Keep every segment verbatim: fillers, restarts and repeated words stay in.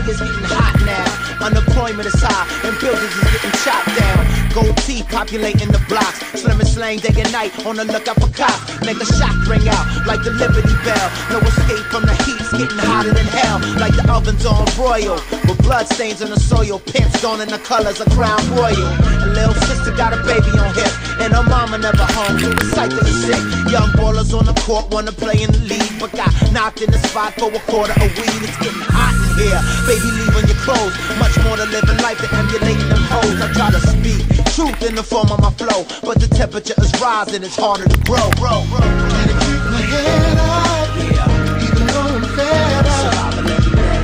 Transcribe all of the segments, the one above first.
is getting hot now. Unemployment is high and buildings is getting chopped down. Gold teeth populating the blocks. Slim and slang day and night on the lookout for cops. Make a shock ring out like the Liberty Bell. No escape from the heat, it's getting hotter than hell. Like the ovens on broil, with blood stains on the soil. Pants gone in the colors of Crown Royal. And little sister got a baby on hip, and her mama never home. The cycle is sick. Young ballers on the court wanna play in the league, but got knocked in the spot for a quarter of weed. It's getting hot in here. Baby, leave on your clothes. Much more to living life than emulating them hoes. I try to speak truth in the form of my flow, but the temperature is rising, it's harder to grow. Bro, bro. Gotta keep my head up, yeah. Even though I'm fed up. So I'm a living day.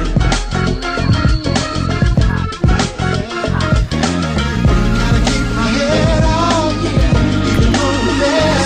Gotta keep my head up, yeah. Even though I'm fed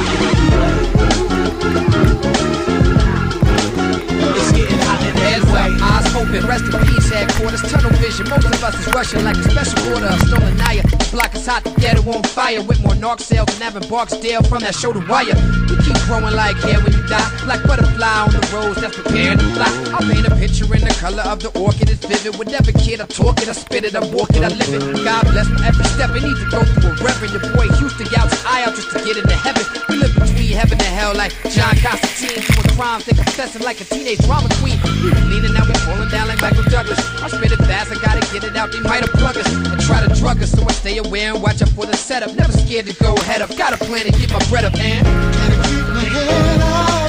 up. It's getting hot in heads up, eyes open, rest in peace, headquarters, tunnel vision. Most of us is rushing like a special order of stolen Naya. Block is hot, the ghetto on fire, with more narc sales than Evan Barksdale from that show to wire. We keep growing like hair when you die, like butterfly on the rose that's prepared to fly. I paint a picture in the color of the orchid, it's vivid. Whatever kid, I talk it, I spit it, I walk it, I live it. God bless for every step, it needs to go through a reverend. Your boy Houston gouts his eye out just to get into heaven. We live between heaven and hell like John Constantine, doing crimes, they confessing like a teenage drama queen. We leaning out, we falling down like Michael Douglas. I spit it fast, I gotta get it out, they might have plug us and try to drug us, so I stay aware and watch out for the setup. Never scared to go head up, got a plan to get my bread up, man. Gotta keep my head up.